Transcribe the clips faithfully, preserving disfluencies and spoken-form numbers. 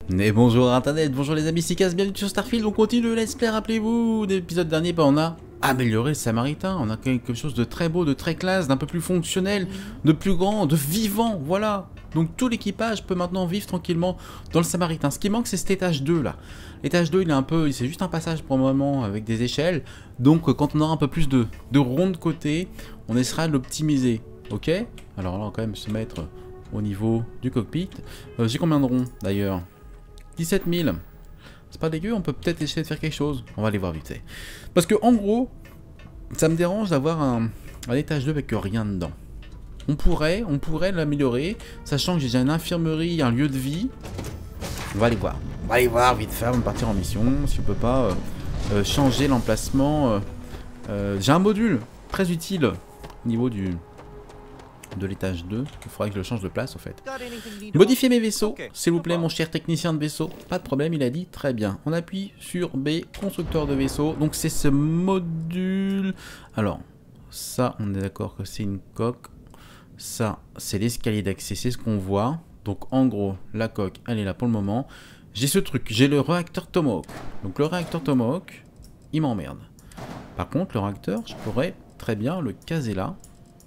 Et bonjour Internet, bonjour les amis, c'est Kaz, bienvenue sur Starfield, on continue le let's play, rappelez-vous, l'épisode dernier, bah on a amélioré le Samaritain, on a quelque chose de très beau, de très classe, d'un peu plus fonctionnel, de plus grand, de vivant, voilà. Donc tout l'équipage peut maintenant vivre tranquillement dans le Samaritain. Ce qui manque, c'est cet étage deux là. L'étage deux, il est un peu, c'est juste un passage pour le moment avec des échelles, donc quand on aura un peu plus de, de rond de côté, on essaiera de l'optimiser, ok? Alors là, on va quand même se mettre au niveau du cockpit. Euh, J'ai combien de ronds d'ailleurs? dix-sept mille. C'est pas dégueu, on peut peut-être essayer de faire quelque chose. On va aller voir vite fait. Parce que en gros, ça me dérange d'avoir un, un étage deux avec rien dedans. On pourrait, on pourrait l'améliorer, sachant que j'ai déjà une infirmerie, un lieu de vie. On va aller voir. On va aller voir vite fait avant de partir en mission. Si on peut pas euh, euh, changer l'emplacement. Euh, euh, j'ai un module très utile au niveau du... de l'étage deux, il faudrait que je le change de place au fait. Modifier mes vaisseaux, s'il vous plaît mon cher technicien de vaisseau. Pas de problème, il a dit, très bien. On appuie sur B, constructeur de vaisseau. Donc c'est ce module. Alors, ça on est d'accord que c'est une coque. Ça c'est l'escalier d'accès, c'est ce qu'on voit. Donc en gros, la coque, elle est là pour le moment. J'ai ce truc, j'ai le réacteur Tomahawk. Donc le réacteur Tomahawk, il m'emmerde. Par contre, le réacteur, je pourrais très bien le caser là.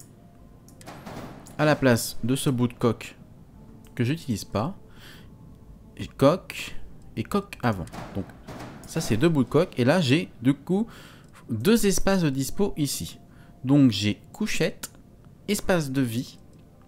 À la place de ce bout de coque que j'utilise pas, et coque et coque avant. Donc ça c'est deux bouts de coque et là j'ai du coup deux espaces de dispo ici. Donc j'ai couchette, espace de vie,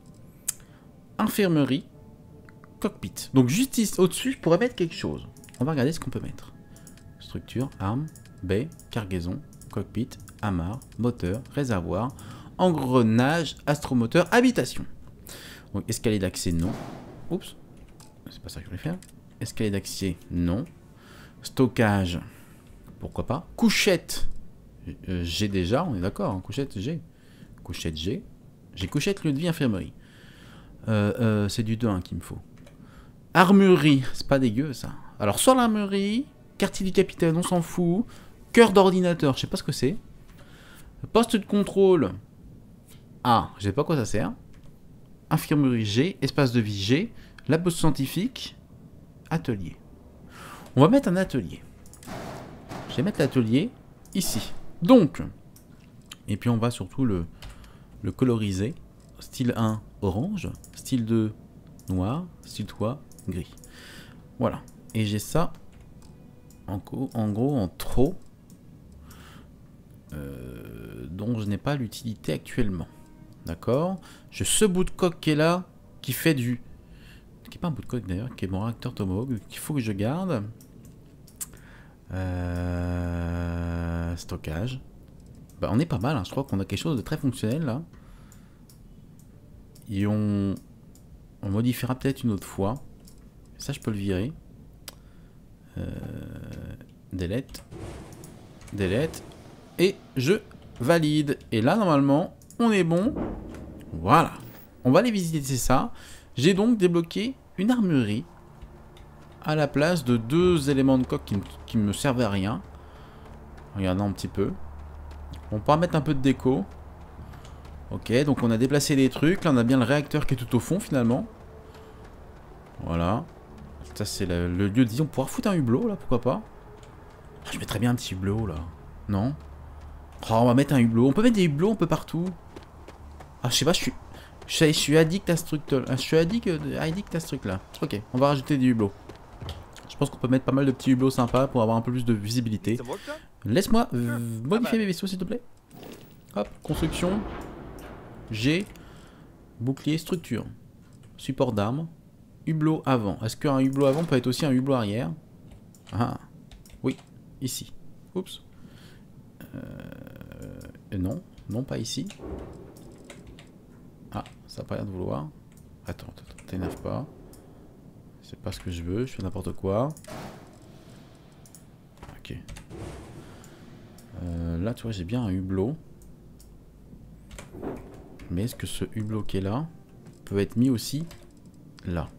infirmerie, cockpit. Donc juste ici au-dessus je pourrais mettre quelque chose. On va regarder ce qu'on peut mettre. Structure, arme, baie, cargaison, cockpit, amarre, moteur, réservoir, engrenage, astromoteur, habitation. Donc escalier d'accès, non. Oups, c'est pas ça que je voulais faire. Escalier d'accès, non. Stockage, pourquoi pas. Couchette, euh, j'ai déjà, on est d'accord, hein, couchette, j'ai. Couchette, j'ai. J'ai couchette, lieu de vie, infirmerie. Euh, euh, c'est du deux hein, qu'il me faut. Armurerie, c'est pas dégueu ça. Alors soit l'armurerie, quartier du capitaine, on s'en fout. Cœur d'ordinateur, je sais pas ce que c'est. Poste de contrôle. Ah, je sais pas quoi ça sert. Infirmerie G, espace de vie G, labo scientifique, atelier. On va mettre un atelier. Je vais mettre l'atelier ici. Donc, et puis on va surtout le, le coloriser. Style un, orange. Style deux, noir. Style trois, gris. Voilà. Et j'ai ça, en, gros, en gros, en trop, euh, dont je n'ai pas l'utilité actuellement. D'accord. J'ai ce bout de coque qui est là, qui fait du... qui n'est pas un bout de coque d'ailleurs, qui est mon réacteur Tomahawk, qu'il faut que je garde. Euh... Stockage. Bah, on est pas mal, hein. Je crois qu'on a quelque chose de très fonctionnel là. Et on... on modifiera peut-être une autre fois. Ça, je peux le virer. Euh... Delete. Delete. Et je valide. Et là, normalement... on est bon. Voilà. On va aller visiter ça. J'ai donc débloqué une armurerie à la place de deux éléments de coque qui ne me servaient à rien. Regardons un petit peu. On pourra mettre un peu de déco. Ok, donc on a déplacé les trucs. Là, on a bien le réacteur qui est tout au fond finalement. Voilà. Ça, c'est le, le lieu de vie. On pourra foutre un hublot là, pourquoi pas. Ah, je mettrais bien un petit hublot là. Non? Oh, on va mettre un hublot. On peut mettre des hublots un peu partout. Ah, je sais pas, je suis... Je, sais, je suis addict à ce truc là. Je suis addict, addict à ce truc là. Ok, on va rajouter des hublots. Je pense qu'on peut mettre pas mal de petits hublots sympas pour avoir un peu plus de visibilité. Laisse-moi modifier mes vaisseaux s'il te plaît. Hop, construction. G. Bouclier, structure. Support d'armes. Hublot avant. Est-ce qu'un hublot avant peut être aussi un hublot arrière? Ah, oui, ici. Oups. Euh, non, non pas ici. Ah, ça n'a pas l'air de vouloir. Attends, attends, t'énerve pas. C'est pas ce que je veux, je fais n'importe quoi. Ok. Euh, là, tu vois, j'ai bien un hublot. Mais est-ce que ce hublot qui est là peut être mis aussi là?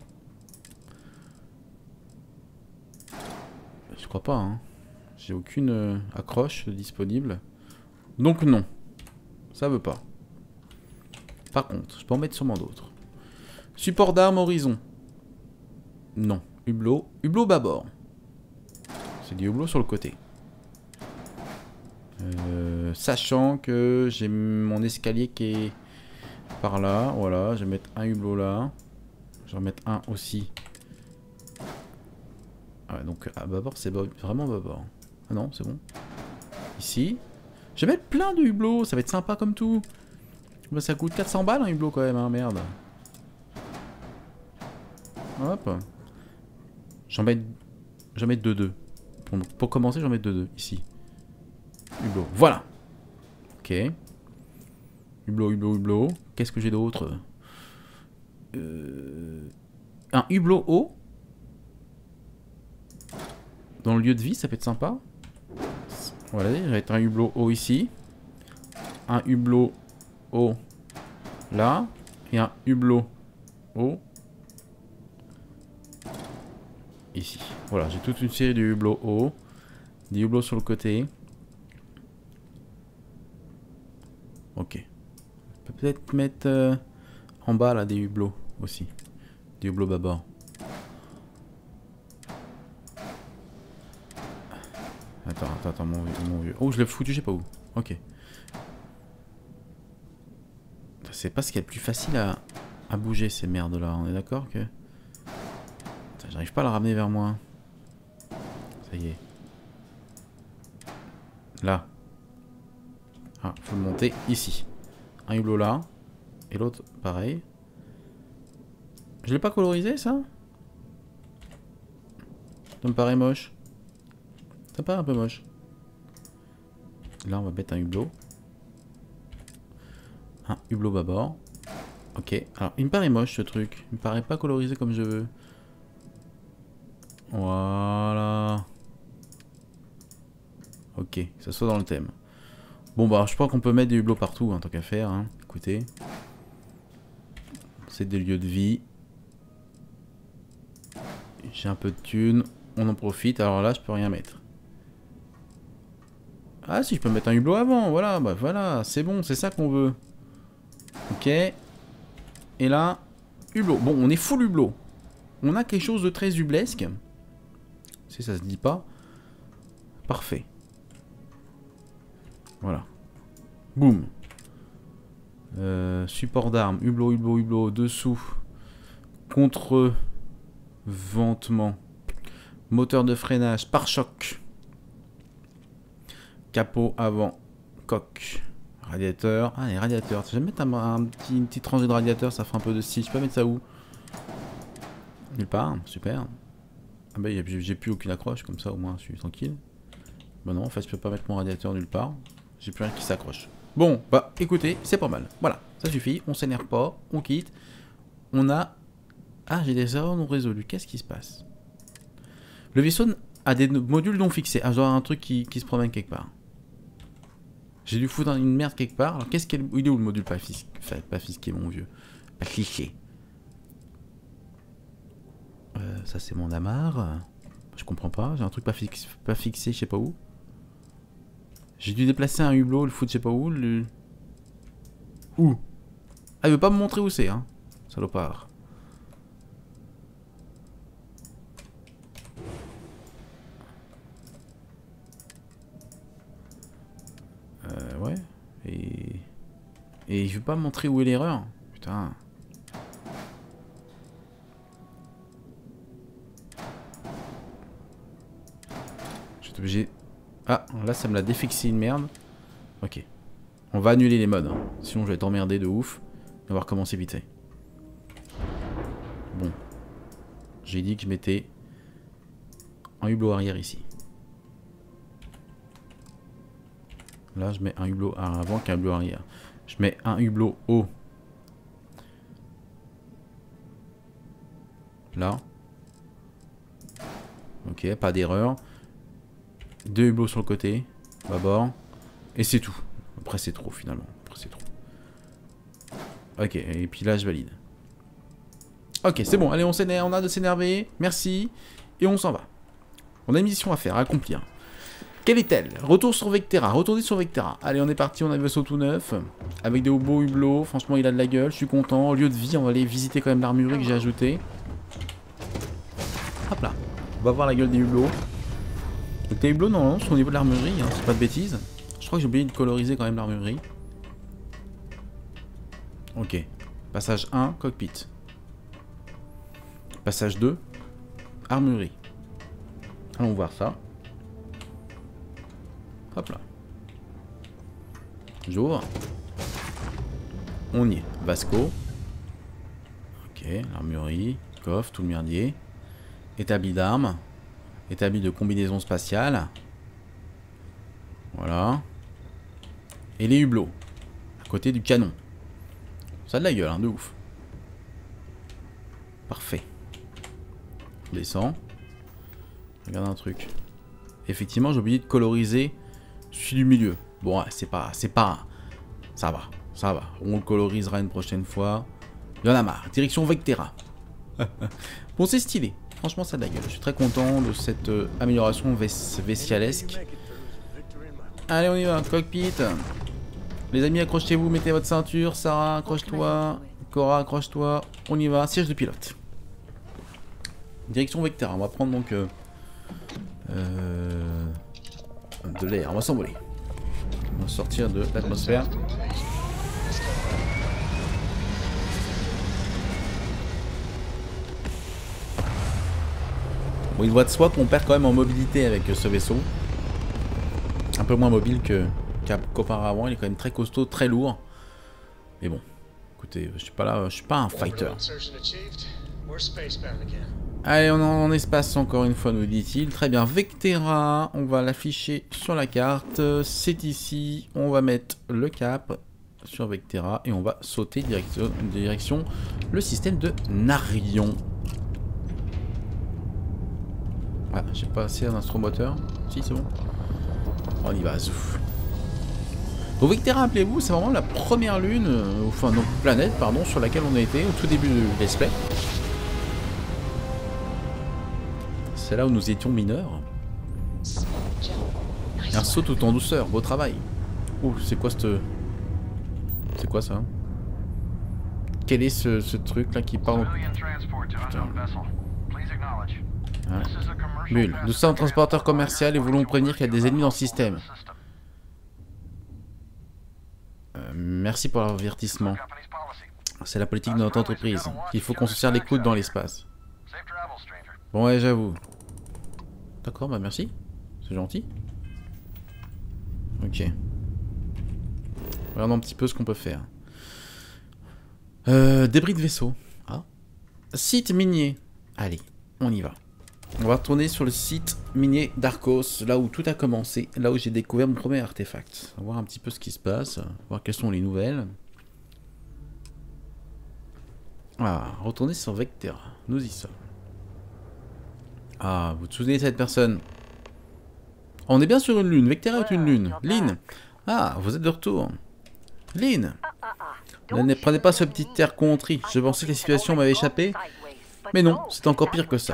Je crois pas, hein. J'ai aucune euh, accroche disponible. Donc non. Ça veut pas. Par contre, je peux en mettre sûrement d'autres. Support d'armes horizon. Non, Hublot. Hublot bâbord. C'est du hublot sur le côté. Euh, sachant que j'ai mon escalier qui est par là. Voilà, je vais mettre un hublot là. Je vais en mettre un aussi. Ah ouais, donc à bâbord, c'est vraiment bâbord. Ah non, c'est bon. Ici. Je vais mettre plein de hublots, ça va être sympa comme tout. Bah, ça coûte quatre cents balles un hublot quand même, hein, merde. Hop. J'en mets... J'en mets deux deux. Pour, pour commencer, j'en mets deux deux, ici. Hublot, voilà. Ok. Hublot, hublot, hublot. Qu'est-ce que j'ai d'autre? euh... Un hublot haut. Dans le lieu de vie, ça peut être sympa. Voilà, il va être un hublot haut ici. Un hublot haut là. Et un hublot haut ici. Voilà, j'ai toute une série de hublots hauts. Des hublots sur le côté. Ok. On peut peut-être mettre euh, en bas là des hublots aussi. Des hublots bâbord. Attends, attends, attends, mon vieux, mon vieux. Oh, je l'ai foutu, je sais pas où. Ok. C'est pas ce qu'il y a de plus facile à, à bouger, ces merdes là. On est d'accord que... J'arrive pas à la ramener vers moi. Ça y est. Là. Ah, faut le monter ici. Un hublot là. Et l'autre, pareil. Je l'ai pas colorisé, ça? Ça me paraît moche. Ça me paraît un peu moche. Là, on va mettre un hublot. Un hublot bâbord. Ok. Alors, il me paraît moche, ce truc. Il me paraît pas colorisé comme je veux. Voilà. Ok, que ça soit dans le thème. Bon bah je crois qu'on peut mettre des hublots partout, hein, tant qu'à faire. Hein. Écoutez. C'est des lieux de vie. J'ai un peu de thunes. On en profite. Alors là, je peux rien mettre. Ah si, je peux mettre un hublot avant. Voilà, bah voilà. C'est bon, c'est ça qu'on veut. Ok. Et là, hublot. Bon, on est full hublot. On a quelque chose de très hublesque. Si ça se dit pas. Parfait. Voilà. Boum. Euh, support d'armes. Hublot, hublot, hublot. Dessous. Contre-ventement. Moteur de freinage. Pare-choc. Capot avant. Coque. Radiateur. Ah, les radiateurs. Je vais mettre un, un petit, une petite rangée de radiateurs. Ça fera un peu de style. Je peux mettre ça où? Nulle part. Super. Ah bah j'ai plus aucune accroche. Comme ça au moins je suis tranquille. Bah non, en fait je peux pas mettre mon radiateur nulle part. J'ai plus rien qui s'accroche. Bon, bah écoutez, c'est pas mal. Voilà, ça suffit. On s'énerve pas. On quitte. On a... Ah, j'ai des erreurs non résolues. Qu'est-ce qui se passe? Le vaisseau a des modules non fixés. Ah, je dois avoir un truc qui, qui se promène quelque part. J'ai dû foutre une merde quelque part. Alors qu'est-ce qu'il est où le module pas fisqué? Enfin, pas fisqué, mon vieux. Pas cliché. Euh, ça c'est mon amarre. Je comprends pas. J'ai un truc pas, fix, pas fixé, je sais pas où. J'ai dû déplacer un hublot, le foutre je sais pas où. Le... Où? Ah, il veut pas me montrer où c'est, hein. Salopard. Euh, ouais. Et... Et il veut pas me montrer où est l'erreur. Putain. Je suis obligé... Ah, là ça me l'a défixé une merde. Ok. On va annuler les modes. Hein. Sinon je vais être emmerdé de ouf. On va voir comment c'est vite fait. Bon. J'ai dit que je mettais un hublot arrière ici. Là je mets un hublot avant qu'un hublot arrière. Je mets un hublot haut. Là. Ok, pas d'erreur. Deux hublots sur le côté. Bâbord. Et c'est tout. Après c'est trop finalement. Après c'est trop. Ok, et puis là je valide. Ok, c'est bon. Allez, on s'énerve, on a de s'énerver. Merci. Et on s'en va. On a une mission à faire, à accomplir. Quelle est-elle? Retour sur Vectera. Retourner sur Vectera. Allez, on est parti. On a un vaisseau tout neuf. Avec des beaux hublots. Franchement, il a de la gueule. Je suis content. Au lieu de vie, on va aller visiter quand même l'armurerie que j'ai ajoutée. Hop là. On va voir la gueule des hublots. Donc les hublots, normalement, sont au niveau de l'armurerie, hein, c'est pas de bêtises. Je crois que j'ai oublié de coloriser quand même l'armurerie. Ok. Passage un, cockpit. Passage deux, armurerie. Allons voir ça. Hop là. J'ouvre. On y est. Vasco. Ok, l'armurerie, coffre, tout le merdier. Établi d'armes. Établi de combinaison spatiale. Voilà. Et les hublots. À côté du canon. Ça a de la gueule, hein, de ouf. Parfait. On descend. Regarde un truc. Effectivement, j'ai oublié de coloriser celui du milieu. Bon, ouais, c'est pas... c'est pas... Ça va. Ça va. On le colorisera une prochaine fois. Il y en a marre. Direction Vectera. Bon, c'est stylé. Franchement, ça a de la gueule. Je suis très content de cette euh, amélioration vestialesque. Allez, on y va. Cockpit. Les amis, accrochez-vous. Mettez votre ceinture. Sarah, accroche-toi. Cora, accroche-toi. On y va. Siège de pilote. Direction Vectera. On va prendre donc... Euh, euh, de l'air. On va s'envoler. On va sortir de l'atmosphère. Bon, il voit de soi qu'on perd quand même en mobilité avec ce vaisseau. Un peu moins mobile que qu'auparavant. Il est quand même très costaud, très lourd. Mais bon, écoutez, je suis pas là, je suis pas un fighter. Allez, on est en espace encore une fois, nous dit-il. Très bien, Vectera, on va l'afficher sur la carte. C'est ici, on va mettre le cap sur Vectera et on va sauter direction, direction le système de Narion. Ah, j'ai pas assez un astromoteur. Si, c'est bon. On y va, zouf. Donc Vectera, rappelez-vous, c'est vraiment la première lune, euh, enfin non, planète, pardon, sur laquelle on a été au tout début de let's play. C'est là où nous étions mineurs. Un saut tout en douceur, beau travail. Ouh, c'est quoi cette... C'est quoi ça? Quel est ce, ce truc là qui parle? Putain. Ouais. Mule, nous sommes un transporteur commercial et voulons prévenir qu'il y a des ennemis dans le système. Euh, merci pour l'avertissement. C'est la politique de notre entreprise. Il faut qu'on se serre les coudes dans l'espace. Bon ouais, j'avoue. D'accord, bah merci. C'est gentil. Ok. Regardons un petit peu ce qu'on peut faire. Euh, débris de vaisseau. Ah. Site minier. Allez, on y va. On va retourner sur le site minier d'Arcos, là où tout a commencé, là où j'ai découvert mon premier artefact. On va voir un petit peu ce qui se passe, voir quelles sont les nouvelles. Ah, retourner sur Vectera. Nous y sommes. Ah, vous vous souvenez de cette personne? On est bien sur une lune. Vectera est une lune. Lynn. Ah, vous êtes de retour. Lynn. Ne prenez pas ce petit air contrit. Je pensais que la situation m'avait échappé. Mais non, c'est encore pire que ça.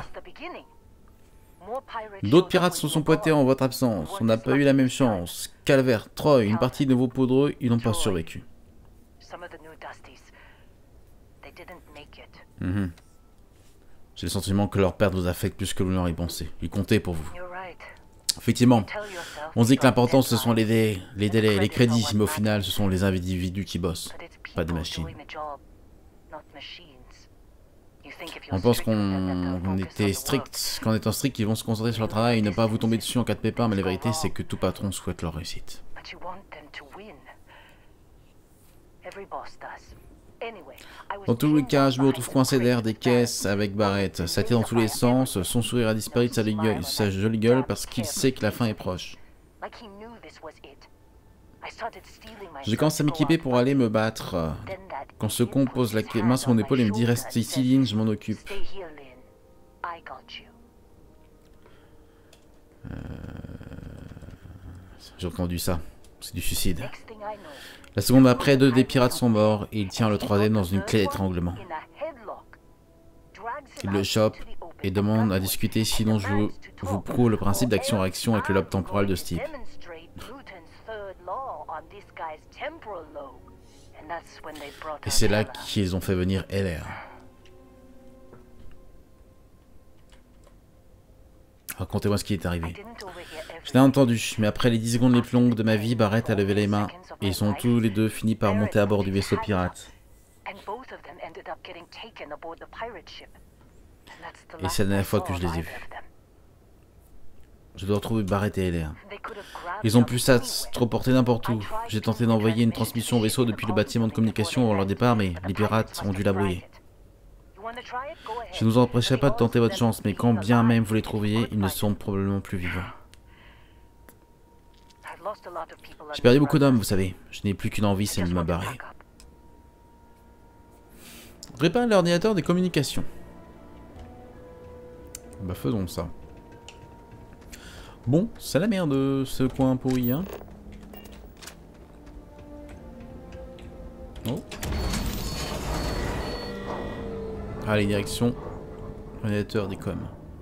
D'autres pirates se sont pointés en votre absence. On n'a pas eu la même chance. Calvaire, Troy, une partie de vos poudreux, ils n'ont pas survécu. Mmh. J'ai le sentiment que leur perte vous affecte plus que vous l'auriez pensé. Ils comptaient pour vous. Effectivement, on se dit que l'important ce sont les délais, les délais, les crédits, mais au final ce sont les individus qui bossent, pas des machines. On pense qu'on était strict, qu'en étant strict, ils vont se concentrer sur leur travail et ne pas vous tomber dessus en cas de pépin, mais la vérité c'est que tout patron souhaite leur réussite. Dans tous les cas, je me retrouve coincé derrière des caisses avec Barrett. Ça tire dans tous les sens, son sourire a disparu de sa, gueule, sa jolie gueule parce qu'il sait que la fin est proche. J'ai commencé à m'équiper pour aller me battre. Quand ce con pose la main sur mon épaule et me dit « Reste ici, Lynn, je m'en occupe. » euh... J'ai entendu ça. C'est du suicide. La seconde après, deux des pirates sont morts et il tient le troisième dans une clé d'étranglement. Il le chope et demande à discuter, sinon je vous, vous prouve le principe d'action-réaction avec le lobe temporal de ce type. Et c'est là qu'ils ont fait venir Heller. Racontez-moi ce qui est arrivé. Je l'ai entendu, mais après les dix secondes les plus longues de ma vie, Barrett a levé les mains et ils ont tous les deux fini par monter à bord du vaisseau pirate. Et c'est la dernière fois que je les ai vus. Je dois retrouver Barrett et L R. Ils ont pu ça trop porter n'importe où. J'ai tenté d'envoyer une transmission au vaisseau depuis le bâtiment de communication avant leur départ, mais les pirates ont dû la brouiller. Je ne vous empêcherai pas de tenter votre chance, mais quand bien même vous les trouviez, ils ne seront probablement plus vivants. J'ai perdu beaucoup d'hommes, vous savez. Je n'ai plus qu'une envie, c'est de me barrer. Répare l'ordinateur des communications. Bah faisons ça. Bon, c'est la merde ce coin pourri, hein. Oh. Allez, direction ordinateur des coms.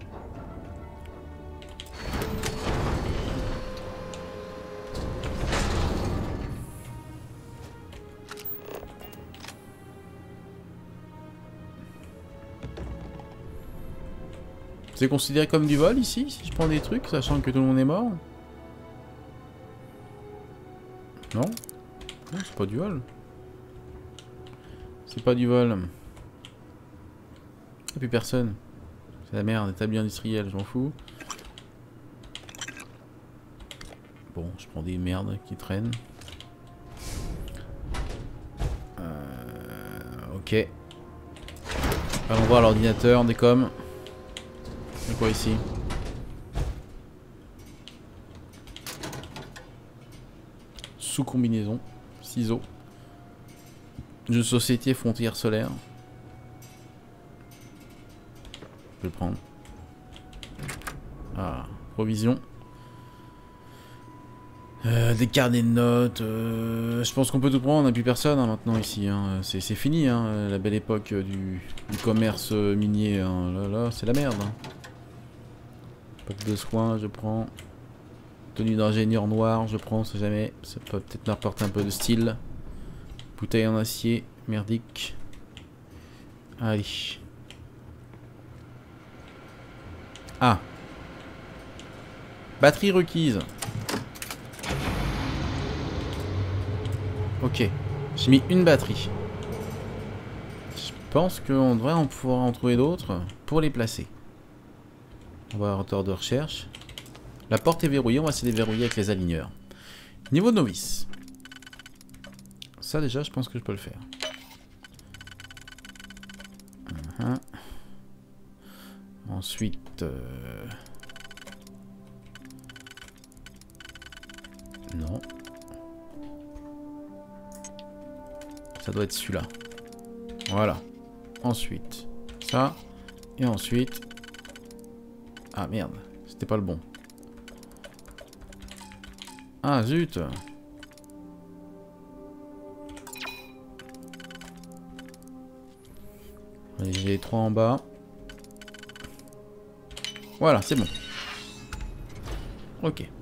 C'est considéré comme du vol ici, si je prends des trucs, sachant que tout le monde est mort? Non? Non, c'est pas du vol. C'est pas du vol. Y'a plus personne. C'est la merde, établi industriel, je m'en fous. Bon, je prends des merdes qui traînent. Euh, ok. Allons voir l'ordinateur des coms. C'est quoi ici? Sous combinaison. Ciseaux. Jeu de société frontière solaire. Je vais le prendre. Ah, provision. Euh, des carnets de notes. Euh, je pense qu'on peut tout prendre. On n'a plus personne hein, maintenant ici. Hein. C'est fini, hein, la belle époque du, du commerce minier. Hein. Là, là, c'est la merde. Hein. Pack de soins, je prends. Tenue d'ingénieur noir, je prends, on sait jamais. Ça peut peut-être m'apporter un peu de style. Bouteille en acier, merdique. Allez. Ah. Batterie requise. Ok. J'ai mis une batterie. Je pense qu'on devrait en pouvoir en trouver d'autres pour les placer. On va à hauteur de recherche. La porte est verrouillée, on va se déverrouiller avec les aligneurs. Niveau novice. Ça déjà, je pense que je peux le faire. Uh-huh. Ensuite... Euh... Non. Ça doit être celui-là. Voilà. Ensuite, ça. Et ensuite... Ah merde, c'était pas le bon. Ah zut. Allez, j'ai les trois en bas. Voilà, c'est bon. Ok.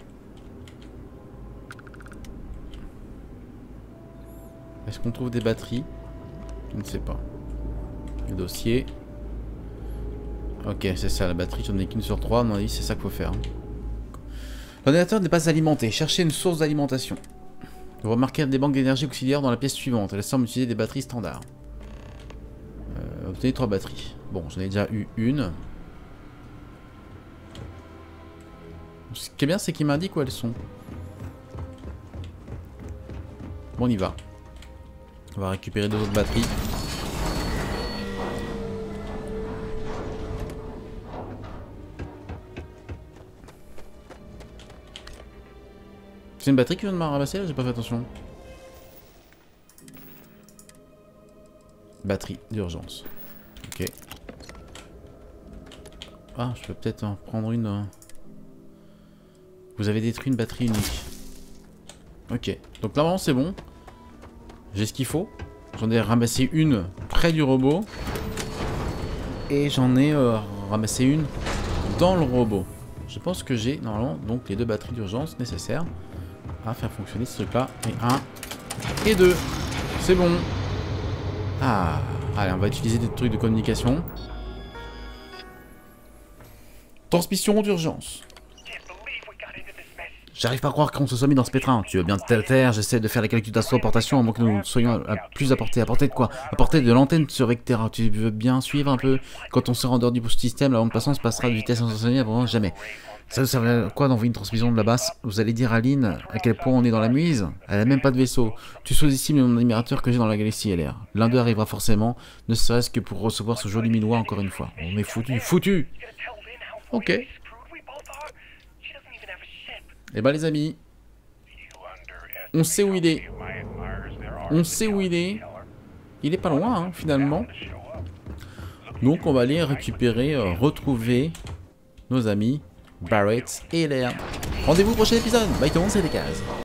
Est-ce qu'on trouve des batteries? Je ne sais pas. Le dossier. Ok, c'est ça, la batterie, j'en ai qu'une sur trois. À mon avis, c'est ça qu'il faut faire. L'ordinateur n'est pas alimenté. Cherchez une source d'alimentation. Vous remarquez des banques d'énergie auxiliaires dans la pièce suivante. Elle semble utiliser des batteries standards. Euh, obtenez trois batteries. Bon, j'en ai déjà eu une. Ce qui est bien, c'est qu'il m'indique où elles sont. Bon, on y va. On va récupérer deux autres batteries. C'est une batterie qui vient de me ramasser là, j'ai pas fait attention. Batterie d'urgence. Ok. Ah, je peux peut-être en prendre une. Euh... Vous avez détruit une batterie unique. Ok. Donc là, vraiment, c'est bon. J'ai ce qu'il faut. J'en ai ramassé une près du robot. Et j'en ai euh, ramassé une dans le robot. Je pense que j'ai normalement donc les deux batteries d'urgence nécessaires à faire fonctionner ce truc là. Et un et deux. C'est bon. Ah, allez, on va utiliser des trucs de communication. Transmission d'urgence. J'arrive pas à croire qu'on se soit mis dans ce pétrin. Tu veux bien te taire, j'essaie de faire les calculs d'astroportation à moins que nous soyons à plus à portée. À portée de quoi? À portée de l'antenne sur Vectera. Tu veux bien suivre un peu? Quand on sera en dehors du système, la bande passante passera de vitesse instantanée avant jamais. Ça vous servait à quoi d'envoyer une transmission de la basse? Vous allez dire à Lynn à quel point on est dans la muise? Elle a même pas de vaisseau. Tu sous-estimes le nombre d'admirateurs que j'ai dans la galaxie L R. L'un d'eux arrivera forcément, ne serait-ce que pour recevoir ce joli minois encore une fois. On est foutu, foutu. Ok. Eh ben les amis, on sait où il est. On sait où il est. Il est pas loin, hein, finalement. Donc on va aller récupérer, euh, retrouver nos amis Barrett et L R. Rendez-vous au prochain épisode. Bye tout le monde, c'est des cases.